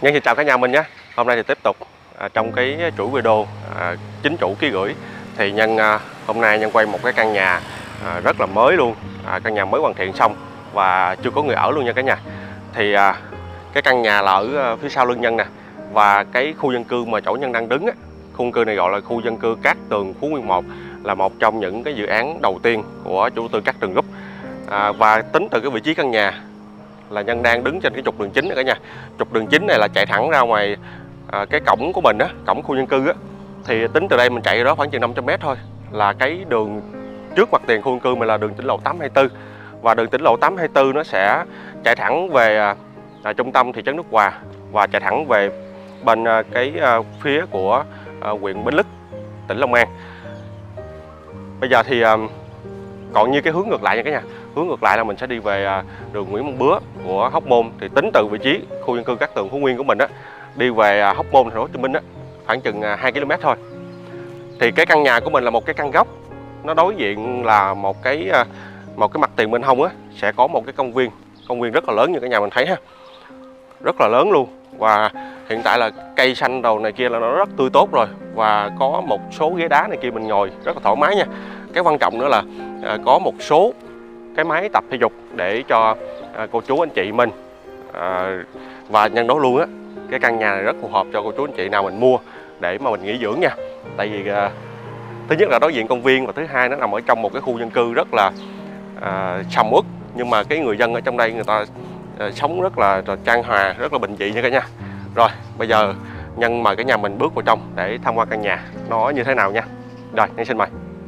Nhân xin chào cả nhà mình nhé. Hôm nay thì tiếp tục trong cái chuỗi video chính chủ ký gửi thì Nhân hôm nay Nhân quay một cái căn nhà rất là mới luôn, căn nhà mới hoàn thiện xong và chưa có người ở luôn nha cả nhà. Thì cái căn nhà là ở phía sau lưng Nhân nè, và cái khu dân cư mà chỗ Nhân đang đứng á, khu dân cư này gọi là khu dân cư Cát Tường Phú Nguyên 1, là một trong những cái dự án đầu tiên của chủ đầu tư Cát Tường Group. Và tính từ cái vị trí căn nhà là Nhân đang đứng trên cái trục đường chính này cả nhà. Trục đường chính này là chạy thẳng ra ngoài cái cổng của mình á, cổng khu dân cư á. Thì tính từ đây mình chạy đó khoảng chừng 500 m thôi là cái đường trước mặt tiền khu dân cư mình là đường tỉnh lộ 824. Và đường tỉnh lộ 824 nó sẽ chạy thẳng về trung tâm thị trấn Đức Hòa và chạy thẳng về bên cái phía của huyện Bến Lức, tỉnh Long An. Bây giờ thì còn như cái hướng ngược lại nha cả nhà. Hướng ngược lại là mình sẽ đi về đường Nguyễn Văn Bứa của Hóc Môn. Thì tính từ vị trí khu dân cư Cát Tường Phú Nguyên của mình á, đi về Hóc Môn, thành phố Hồ Chí Minh á, khoảng chừng 2 km thôi. Thì cái căn nhà của mình là một cái căn góc, nó đối diện là một cái mặt tiền bên hông á, sẽ có một cái công viên rất là lớn như cả nhà mình thấy ha, rất là lớn luôn. Và hiện tại là cây xanh đầu này kia là nó rất tươi tốt rồi, và có một số ghế đá này kia mình ngồi rất là thoải mái nha. Cái quan trọng nữa là có một số cái máy tập thể dục để cho cô chú anh chị mình, và Nhân nói luôn á, cái căn nhà này rất phù hợp cho cô chú anh chị nào mình mua để mà mình nghỉ dưỡng nha. Tại vì thứ nhất là đối diện công viên, và thứ hai nó nằm ở trong một cái khu dân cư rất là sầm uất, nhưng mà cái người dân ở trong đây người ta sống rất là chan hòa, rất là bình dị nha cả nhà. Rồi bây giờ Nhân mời cả nhà mình bước vào trong để tham quan căn nhà nó như thế nào nha. Rồi Nhân xin mời.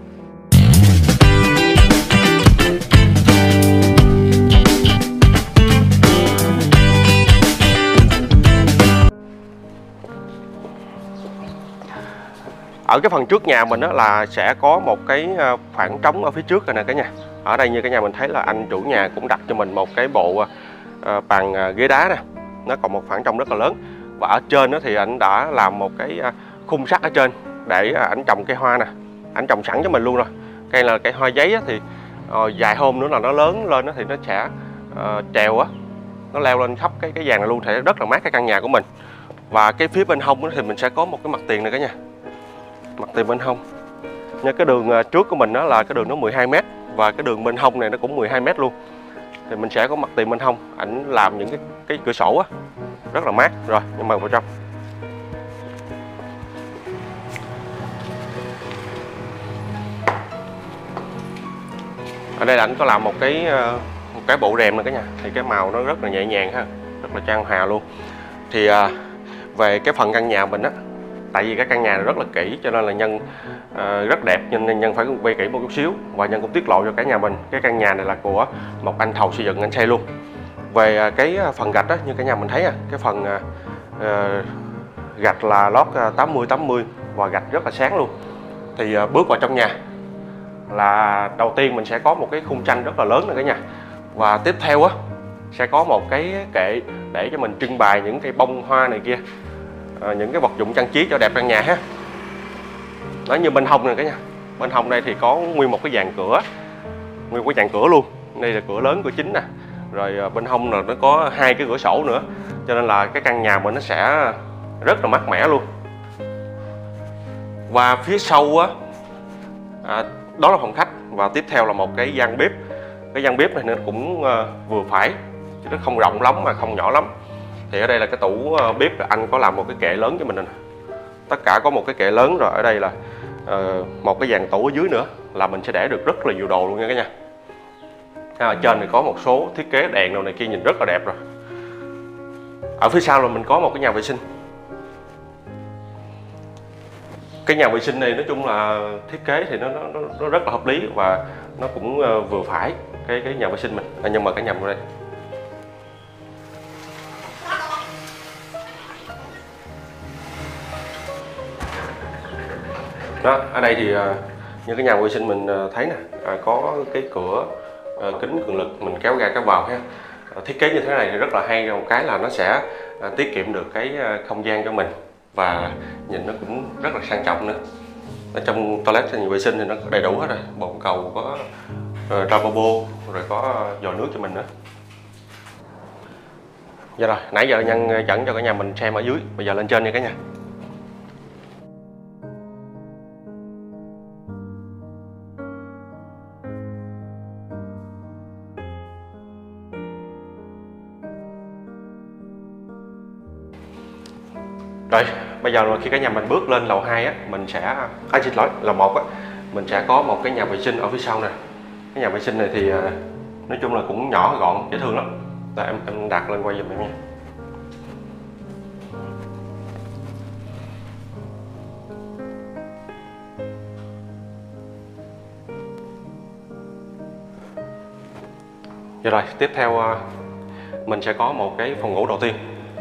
Ở cái phần trước nhà mình đó là sẽ có một cái khoảng trống ở phía trước rồi nè cả nhà. Ở đây như cả nhà mình thấy là anh chủ nhà cũng đặt cho mình một cái bộ bàn ghế đá nè. Nó còn một khoảng trống rất là lớn. Và ở trên đó thì anh đã làm một cái khung sắt ở trên để anh trồng cây hoa nè. Anh trồng sẵn cho mình luôn rồi. Cây là cây hoa giấy á, thì vài hôm nữa là nó lớn lên đó, thì nó sẽ trèo á, nó leo lên khắp cái vàng này luôn, thì rất là mát cái căn nhà của mình. Và cái phía bên hông đó thì mình sẽ có một cái mặt tiền này cả nhà. Mặt tiền bên hông nha, cái đường trước của mình đó là cái đường nó 12 m, và cái đường bên hông này nó cũng 12 m luôn. Thì mình sẽ có mặt tiền bên hông, ảnh làm những cái cửa sổ á, rất là mát. Rồi nhưng mà vào trong ở đây là ảnh có làm một cái bộ rèm này cả nhà. Thì cái màu nó rất là nhẹ nhàng ha, rất là chan hòa luôn. Thì về cái phần căn nhà mình á, tại vì cái căn nhà này rất là kỹ cho nên là Nhân rất đẹp, nên Nhân phải quay kỹ một chút xíu. Và Nhân cũng tiết lộ cho cả nhà mình cái căn nhà này là của một anh thầu xây dựng, anh xây luôn. Về cái phần gạch đó, như cả nhà mình thấy cái phần gạch là lót 80-80 và gạch rất là sáng luôn. Thì bước vào trong nhà là đầu tiên mình sẽ có một cái khung tranh rất là lớn này cả nhà. Và tiếp theo á sẽ có một cái kệ để cho mình trưng bày những cây bông hoa này kia, những cái vật dụng trang trí cho đẹp căn nhà ha. Đó, như bên hông này cả nhà. Bên hông đây thì có nguyên một cái dàn cửa, nguyên cái dàn cửa luôn. Đây là cửa lớn, cửa chính nè. Rồi bên hông là nó có 2 cái cửa sổ nữa, cho nên là cái căn nhà mình nó sẽ rất là mát mẻ luôn. Và phía sau á, đó là phòng khách, và tiếp theo là một cái gian bếp. Cái gian bếp này nó cũng vừa phải, chứ nó không rộng lắm mà không nhỏ lắm. Thì ở đây là cái tủ bếp, là anh có làm một cái kệ lớn cho mình nè. Tất cả có một cái kệ lớn rồi. Ở đây là một cái dàn tủ ở dưới nữa, là mình sẽ để được rất là nhiều đồ luôn nha cả nhà. Ở trên thì có một số thiết kế đèn đồ này kia nhìn rất là đẹp rồi. Ở phía sau là mình có một cái nhà vệ sinh. Cái nhà vệ sinh này nói chung là thiết kế thì nó rất là hợp lý, và nó cũng vừa phải cái nhà vệ sinh mình. Nhưng mà cái nhà vào đây. Đó, ở đây thì như cái nhà vệ sinh mình thấy nè, có cái cửa kính cường lực, mình kéo ra kéo vào ha. Thiết kế như thế này thì rất là hay, một cái là nó sẽ tiết kiệm được cái không gian cho mình, và nhìn nó cũng rất là sang trọng nữa. Ở trong toilet thì vệ sinh thì nó đầy đủ hết rồi, bồn cầu, có lavabo, rồi có vòi nước cho mình nữa. Dạ rồi, nãy giờ Nhân dẫn cho cả nhà mình xem ở dưới, bây giờ lên trên nha cả nhà. Rồi, bây giờ khi cả nhà mình bước lên lầu 2 á, mình sẽ xin lỗi, lầu 1 á, mình sẽ có một cái nhà vệ sinh ở phía sau nè. Cái nhà vệ sinh này thì nói chung là cũng nhỏ gọn, dễ thương lắm. Rồi em đặt lên quay giùm em nha. Dạ rồi, tiếp theo mình sẽ có một cái phòng ngủ đầu tiên.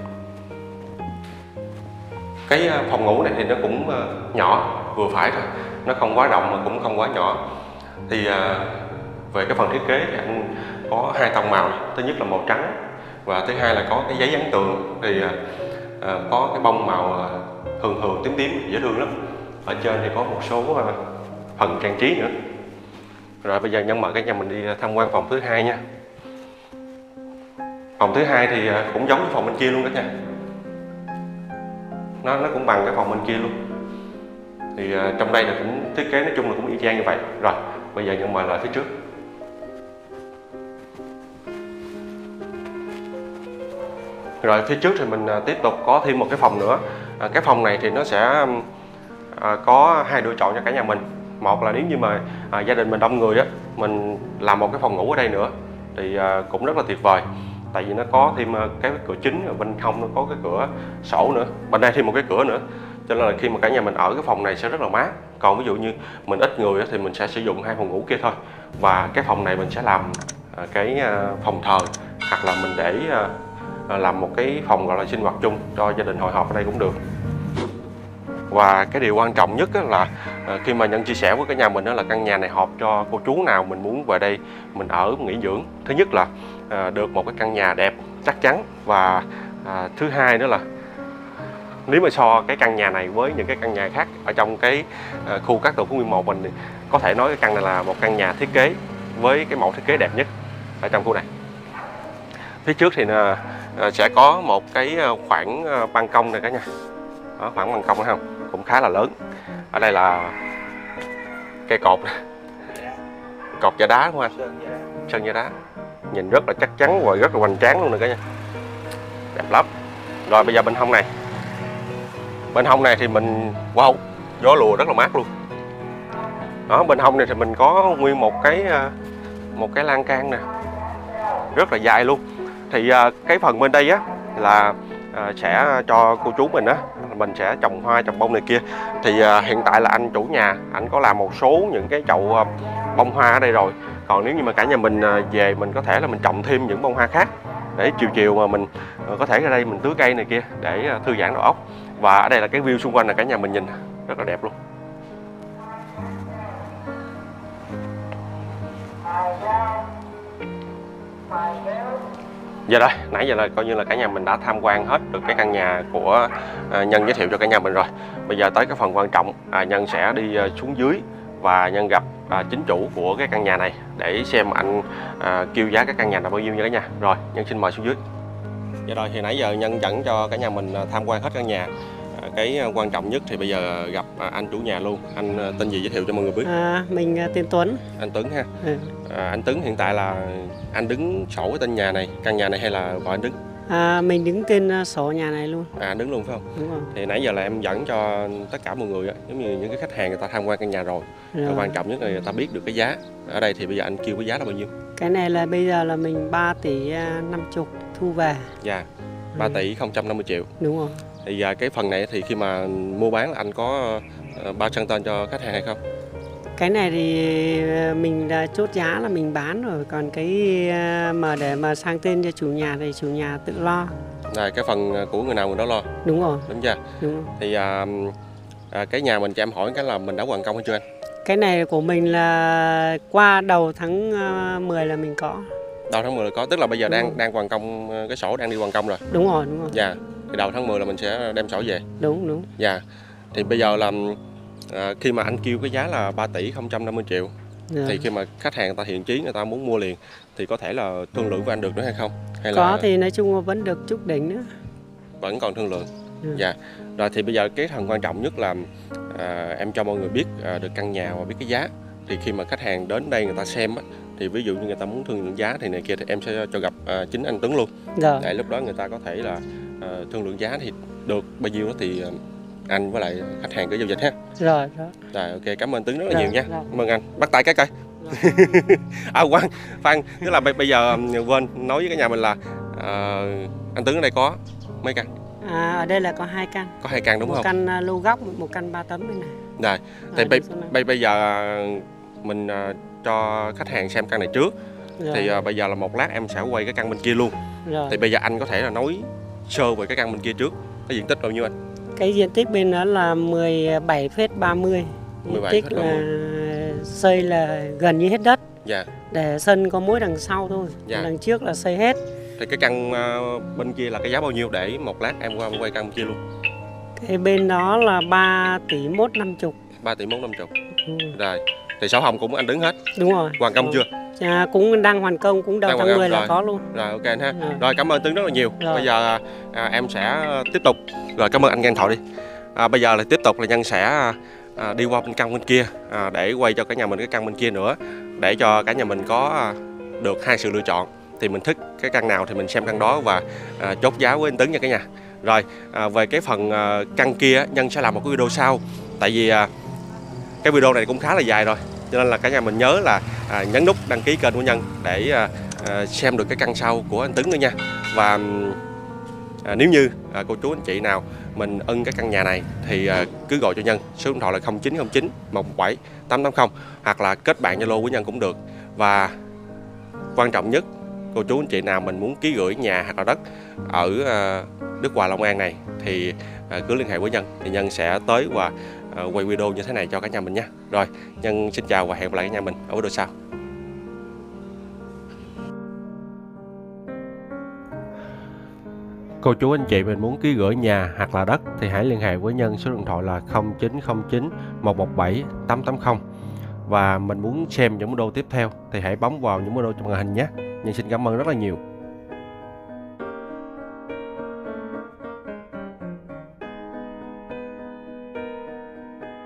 Cái phòng ngủ này thì nó cũng nhỏ, vừa phải thôi. Nó không quá rộng mà cũng không quá nhỏ. Thì về cái phần thiết kế thì anh có 2 tông màu. Thứ nhất là màu trắng và thứ hai là có cái giấy dán tường. Thì có cái bông màu thường thường tím tím, dễ thương lắm. Ở trên thì có một số phần trang trí nữa. Rồi bây giờ Nhân mời cả nhà mình đi tham quan phòng thứ hai nha. Phòng thứ hai thì cũng giống như phòng bên kia luôn cả nhà. Nó cũng bằng cái phòng bên kia luôn. Thì trong đây là cũng thiết kế nói chung là cũng y chang như vậy. Rồi bây giờ Nhân mời lại phía trước. Rồi phía trước thì mình tiếp tục có thêm một cái phòng nữa. Cái phòng này thì nó sẽ có 2 lựa chọn cho cả nhà mình. Một là nếu như mà gia đình mình đông người á, mình làm một cái phòng ngủ ở đây nữa thì cũng rất là tuyệt vời. Tại vì nó có thêm cái cửa chính, ở bên hông nó có cái cửa sổ nữa, bên đây thêm một cái cửa nữa, cho nên là khi mà cả nhà mình ở cái phòng này sẽ rất là mát. Còn ví dụ như mình ít người thì mình sẽ sử dụng 2 phòng ngủ kia thôi, và cái phòng này mình sẽ làm cái phòng thờ, hoặc là mình để làm một cái phòng gọi là sinh hoạt chung cho gia đình hội họp ở đây cũng được. Và cái điều quan trọng nhất là khi mà Nhân chia sẻ với cả nhà mình đó là căn nhà này hợp cho cô chú nào mình muốn về đây mình ở nghỉ dưỡng. Thứ nhất là được một cái căn nhà đẹp chắc chắn, và thứ hai nữa là nếu mà so cái căn nhà này với những cái căn nhà khác ở trong cái khu Cát Tường Phú Nguyên 1 mình thì có thể nói cái căn này là một căn nhà thiết kế với cái mẫu thiết kế đẹp nhất ở trong khu này. Phía trước thì sẽ có một cái khoảng ban công này cả nhà. Đó, khoảng ban công thấy không? Cũng khá là lớn. Ở đây là cây cột này. Cột giả đá đúng không anh? Sơn giả đá. Nhìn rất là chắc chắn và rất là hoành tráng luôn nè cả nhà. Đẹp lắm. Rồi bây giờ bên hông này. Bên hông này thì mình wow, gió lùa rất là mát luôn. Đó, bên hông này thì mình có nguyên một cái lan can nè. Rất là dài luôn. Thì cái phần bên đây á là sẽ cho cô chú mình á, mình sẽ trồng hoa trồng bông này kia. Thì hiện tại là anh chủ nhà anh có làm một số những cái chậu bông hoa ở đây rồi. Còn nếu như mà cả nhà mình về mình có thể là mình trồng thêm những bông hoa khác để chiều chiều mà mình có thể ra đây mình tưới cây này kia để thư giãn đầu óc. Và ở đây là cái view xung quanh là cả nhà mình nhìn rất là đẹp luôn. Giờ đây, nãy giờ là coi như là cả nhà mình đã tham quan hết được cái căn nhà của Nhân giới thiệu cho cả nhà mình rồi. Bây giờ tới cái phần quan trọng, Nhân sẽ đi xuống dưới và Nhân gặp chính chủ của cái căn nhà này để xem anh kêu giá cái căn nhà là bao nhiêu nha cả nhà. Rồi, Nhân xin mời xuống dưới. Dạ rồi, thì nãy giờ Nhân dẫn cho cả nhà mình tham quan hết căn nhà. Cái quan trọng nhất thì bây giờ gặp anh chủ nhà luôn. Anh tên gì giới thiệu cho mọi người biết? Mình tên Tuấn. Anh Tuấn ha. Anh Tuấn hiện tại là anh đứng sổ cái tên nhà này, căn nhà này hay là vợ anh đứng? Mình đứng tên sổ nhà này luôn. Đứng luôn phải không? Đúng rồi. Thì nãy giờ là em dẫn cho tất cả mọi người, giống như những cái khách hàng người ta tham quan căn nhà rồi. Quan trọng nhất là người ta biết được cái giá. Ở đây thì bây giờ anh kêu cái giá là bao nhiêu? Cái này là bây giờ là mình 3 tỷ 50 thu về. Dạ, 3 tỷ 050 triệu. Đúng rồi. Thì cái phần này thì khi mà mua bán là anh có bao sang tên cho khách hàng hay không? Cái này thì mình đã chốt giá là mình bán rồi. Còn cái mà để mà sang tên cho chủ nhà thì chủ nhà tự lo. Này, cái phần của người nào người đó lo. Đúng rồi. Đúng chưa? Đúng rồi. Thì cái nhà mình cho em hỏi cái là mình đã hoàn công hay chưa anh? Cái này của mình là qua đầu tháng 10 là mình có. Đầu tháng 10 là có, tức là bây giờ đang hoàn công, cái sổ đang đi hoàn công rồi. Đúng rồi, đúng rồi. Dạ, thì đầu tháng 10 là mình sẽ đem sổ về. Đúng, đúng. Dạ, thì bây giờ là khi mà anh kêu cái giá là 3 tỷ 050 triệu. Thì khi mà khách hàng người ta thiện chí người ta muốn mua liền thì có thể là thương lượng với anh được nữa hay không? Hay Có là thì nói chung là vẫn được chút đỉnh nữa. vẫn còn thương lượng? Ừ. Dạ. Rồi thì bây giờ cái phần quan trọng nhất là em cho mọi người biết được căn nhà và biết cái giá. Thì khi mà khách hàng đến đây người ta xem á, thì ví dụ như người ta muốn thương lượng giá thì này kia thì em sẽ cho gặp chính anh Tuấn luôn. Rồi. Để lúc đó người ta có thể là thương lượng giá thì được bao nhiêu đó thì anh với lại khách hàng cứ giao dịch ha. Rồi. Rồi ok, cảm ơn Tuấn rất là Rồi, nhiều nha. rồi. Cảm ơn anh. Bắt tay cái coi. Khoan, tức là bây giờ quên nói với cả nhà mình là anh Tuấn ở đây có mấy căn? Ở đây là có 2 căn. Có 2 căn đúng một không? Một căn lô góc, một căn 3 tấm bên này. Rồi, thì bây giờ mình cho khách hàng xem căn này trước. Rồi. Thì bây giờ là một lát em sẽ quay cái căn bên kia luôn. Rồi. Thì bây giờ anh có thể là nói sơ về cái căn bên kia trước. Cái diện tích bao nhiêu anh? Cái diện tích bên đó là 17,30. Diện tích là xây là gần như hết đất. Dạ. Để sân có mỗi đằng sau thôi. Dạ. Đằng trước là xây hết. Thì cái căn bên kia là cái giá bao nhiêu để một lát em qua quay căn bên kia luôn? Cái bên đó là 3 tỷ 150. 3 tỷ 150. Rồi. Thì sổ hồng cũng anh đứng hết. Đúng rồi. Hoàn công chưa? Cũng đang hoàn công, cũng đầu tháng 10 là có luôn. Rồi ok anh ha. Rồi. Rồi cảm ơn Tuấn rất là nhiều. Rồi. Bây giờ em sẽ tiếp tục. Rồi cảm ơn anh nghe điện thoại đi. Bây giờ là tiếp tục là Nhân sẽ đi qua bên căn bên kia để quay cho cả nhà mình cái căn bên kia nữa, để cho cả nhà mình có được 2 sự lựa chọn. Thì mình thích cái căn nào thì mình xem căn đó và chốt giá với anh Tuấn nha cả nhà. Rồi về cái phần căn kia Nhân sẽ làm một cái video sau. Tại vì cái video này cũng khá là dài rồi, cho nên là cả nhà mình nhớ là nhấn nút đăng ký kênh của Nhân để xem được cái căn sau của anh Tuấn nữa nha. Và nếu như cô chú anh chị nào mình ưng cái căn nhà này thì cứ gọi cho Nhân, số điện thoại là 0909 117 880, hoặc là kết bạn Zalo với Nhân cũng được. Và quan trọng nhất, cô chú anh chị nào mình muốn ký gửi nhà hoặc là đất ở Đức Hòa Long An này thì cứ liên hệ với Nhân, thì Nhân sẽ tới và quay video như thế này cho cả nhà mình nha. Rồi, Nhân xin chào và hẹn gặp lại cả nhà mình ở video sau. Cô chú anh chị mình muốn ký gửi nhà hoặc là đất thì hãy liên hệ với Nhân, số điện thoại là 0909 117 880. Và mình muốn xem những video tiếp theo thì hãy bấm vào những video trong màn hình nhé. Nhân xin cảm ơn rất là nhiều.